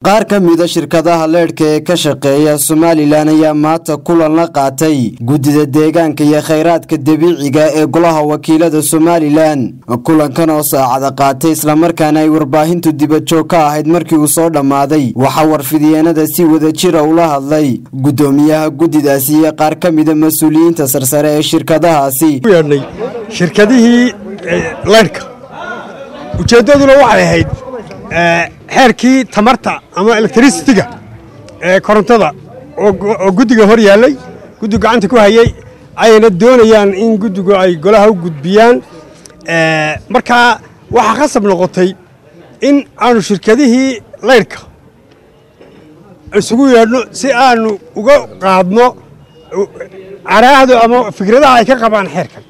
qaar ka mid ah shirkadaha leedhka ee ka shaqeeya Somaliland ayaa maanta kulan la qaatay gudida deegaanka iyo kheyraadka dabiiciga ee golaha wakiilada Somaliland. Kulankan oo saacada qaatay isla markaana ay warbaahintu dibadjoog ka ahayd markii uu soo dhamaaday waxa warfidiyeenada si wadajir ah ula hadlay gudoomiyaha gudidaasi iyo qaar ka mid ah mas'uuliyiinta sarsare ee shirkadahaasi. shirkadihii leedhka ujeedaduna waxay ahayd xeerkii tamarta ama electricity-ga ee korontada oo gudiga hor yaalay gudiga gacanta ku hayay ayna doonayaan in gudigu ay golaha u gudbiyaan marka waxa khasab noqotay in aanu shirkadihii leedhka isugu yeedhno si aanu uga qaadno araahdo ama fikradaha ay ka qabaan xeerkan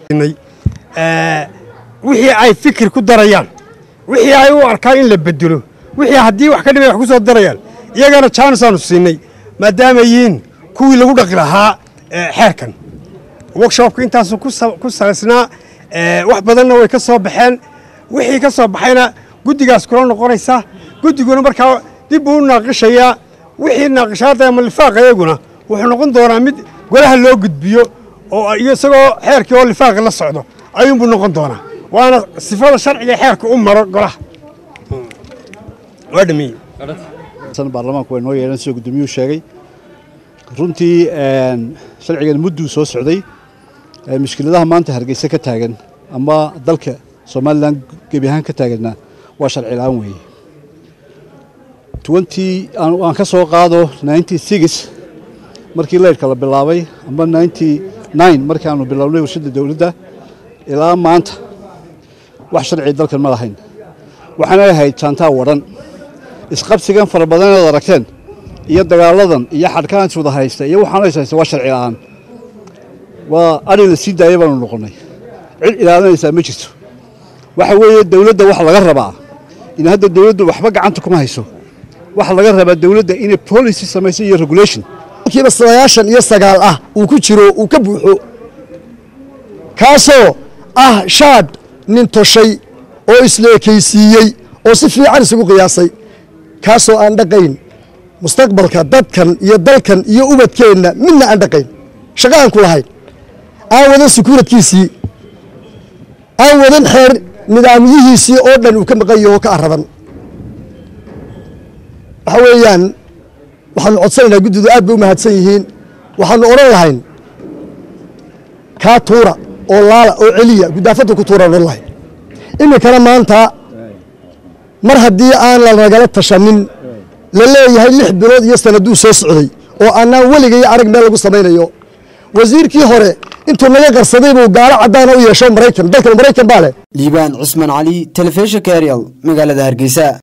wixii ay fikir ku darayaan wixii ay u arkaan in la bedelo wixii haddii wax ka dhimay wax ku soo darayaan iyagana chance aanu siinay maadaama yihiin kuwii lagu dhaqi lahaa xeerkan workshopka intaasu ku salaysnaa wax badanna way ka soo baxeen wixii ka soo baxayna guddigaas kula noqonaysa guddiguna markaa dib uu naaqishayaa wixii naaqishaada ama lifaaq iyaguna wuxuu noqon doonaa mid golaha loo gudbiyo oo isagoo xeerkii oo lifaaq la socdo ayuunbuu noqon doonaa waana sifada sharciga xeerka u maro golaha waa dhameeyey baarlamaanku way noo yeelan sida gudoomiyuhu sheegay runtii sharcigan mudduu soo socday mushkiladaha maanta hargeysa ka taagan ama dalka Somaliland gebi ahaan ka taaganna waa sharci la'aan weeye 20 aan ka soo qaado 96 markii leedhka la bilaabay ama 99 markii aanu bilownay warshada dawladda ilaa maanta wax sharci dalkan ma lahayn waxaana ahayd jaantaa waran isqabsigan fara badan ee aragteen iyo dagaaladan iyo xadkaan soo haysta iyo waxaan haysta waa sharci la'aan waa arrin si daayay baan noqonay cid ilaalinaysa ma jirto waxa weeye dawladda wax laga rabaa in hadda dawladdu waxba gacanta kuma hayso wax laga rabaa dawladda in policy samayso iyo regulation kiiba 99 ah uu ku jiro uu ka buuxo kaasoo ah shaad nin toshay oo isleekaysiiyey oo si fiican isugu qiyaasay kaasoo aan dhaqayn mustaqbalka dadkan iyo dalkan iyo ubadkeenna midna aan dhaqayn shaqo aan ku lahayn aan wadan sekuuradkiisii aan wadan xeer nidaamyihiisii oo dhan uu ka maqayo oo ka aradan waxa weeyaan waxaanu codsanaynaa guddidu aad bay u mahadsan yihiin waxaanu odhan lahayn kaa tuura oo laala oo celiya gudaafadda ku tuuraan odhan lahayn iminkana maanta mar haddii aan la nagala tashanin la leeyahay 6 bilood iyo sanaduu soo socday oo aanaan weligay arag meel lagu samaynayo wasiirkii hore intuu naga qarsaday buu gaalo cadaan u yeesho Mareykan dalka Mareykan baa leh Liibaan Cusman Ali telefishinka Ariel magaalada Hargeysa.